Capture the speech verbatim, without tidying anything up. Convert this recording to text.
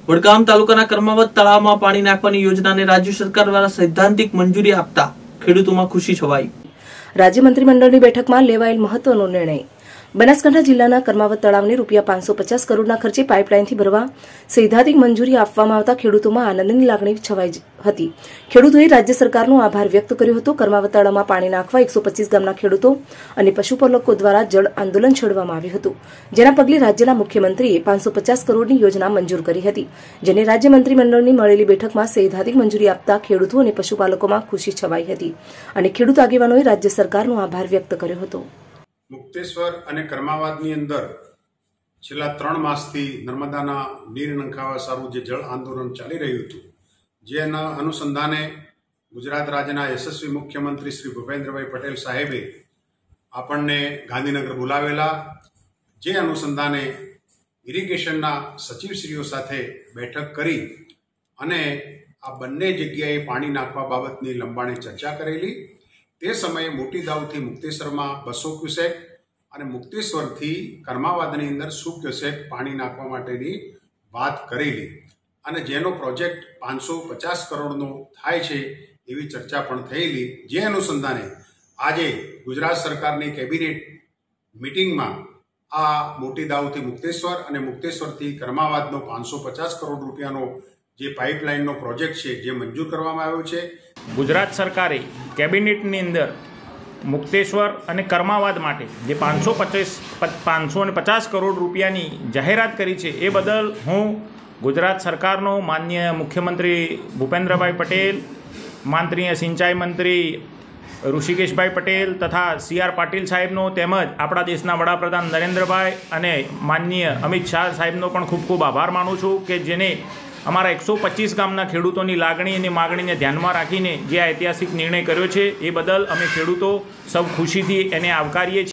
વડગામ તાલુકાના કર્માવત તળાવમાં પાણી નાખવાની યોજનાને રાજ્ય સરકાર દ્વારા સૈદ્ધાંતિક મંજૂરી આપતા ખેડૂતોમાં ખુશી છવાઈ। રાજ્ય મંત્રીમંડળની બેઠકમાં લેવાયેલ મહત્વનો નિર્ણય। બનાસકાંઠા જિલ્લાના કર્માવત તળાવને રૂપિયા પાંચસો પચાસ કરોડના ખર્ચે પાઇપલાઇનથી ભરવા સૈદ્ધાંતિક મંજૂરી આપવામાં આવતા ખેડૂતોમાં આનંદની લાગણી છવાઈ હતી। ખેડૂતોએ રાજ્ય સરકારનો આભાર વ્યક્ત કર્યો હતો। કર્માવત તળાવમાં પાણી નાખવા એકસો પચીસ ગામના ખેડૂતો અને પશુપાલકો દ્વારા જળ આંદોલન છેડવામાં આવ્યું હતું, જેના પગલે રાજ્યના મુખ્યમંત્રીએ પાંચસો પચાસ કરોડની યોજના મંજૂર કરી હતી, જેને રાજ્ય મંત્રીમંડળની મળેલી બેઠકમાં સૈદ્ધાંતિક મંજૂરી આપતા ખેડૂતો અને પશુપાલકોમાં ખુશી છવાઈ હતી અને ખેડૂત આગેવાનોએ રાજ્ય સરકારનો આભાર વ્યક્ત કર્યો હતો। મુક્તેશ્વર અને કર્માવાદની અંદર છેલ્લા ત્રણ માસથી નર્મદાના નીર નંખાવા સારું જે જળ આંદોલન ચાલી રહ્યું હતું, જેના અનુસંધાને ગુજરાત રાજ્યના યશસ્વી મુખ્યમંત્રી શ્રી ભૂપેન્દ્રભાઈ પટેલ સાહેબે આપણને ગાંધીનગર બોલાવેલા, જે અનુસંધાને ઇરિગેશનના સચિવશ્રીઓ સાથે બેઠક કરી અને આ બંને જગ્યાએ પાણી નાખવા બાબતની લંબાણી ચર્ચા કરેલી। તે સમયે મોટી દાઉથી મુક્તેશ્વરમાં બસો ક્યુસેક અને મુક્તેશ્વરથી કર્માવાદની અંદર સો ક્યુસેક પાણી નાખવા માટેની વાત કરેલી અને જેનો પ્રોજેક્ટ પાંચસો પચાસ કરોડનો થાય છે એવી ચર્ચા પણ થયેલી। જે અનુસંધાને આજે ગુજરાત સરકારની કેબિનેટ મિટિંગમાં આ મોટી દાઉથી મુક્તેશ્વર અને મુક્તેશ્વરથી કર્માવાદનો પાંચસો પચાસ કરોડ રૂપિયાનો જે પાઇપલાઇનનો પ્રોજેક્ટ છે જે મંજૂર કરવામાં આવ્યો છે। ગુજરાત સરકારે કેબિનેટની અંદર મુક્તેશ્વર અને કર્માવાદ માટે જે પાંચસો પચાસ પાંચસો અને પચાસ કરોડ રૂપિયાની જાહેરાત કરી છે, એ બદલ હું ગુજરાત સરકારનો માનનીય મુખ્યમંત્રી ભૂપેન્દ્રભાઈ પટેલ, માનનીય સિંચાઈ મંત્રી ઋષિકેશભાઈ પટેલ તથા સી આર પાટીલ સાહેબનો, તેમજ આપણા દેશના વડાપ્રધાન નરેન્દ્રભાઈ અને માનનીય અમિત શાહ સાહેબનો પણ ખૂબ ખૂબ આભાર માનું છું કે જેને અમારા એકસો પચીસ ગામના ખેડૂતોની લાગણી અને માગણીને ધ્યાનમાં રાખીને જે ઐતિહાસિક નિર્ણય કર્યો છે, એ બદલ અમે ખેડૂતો સૌ ખુશીથી એને આવકારીએ છીએ।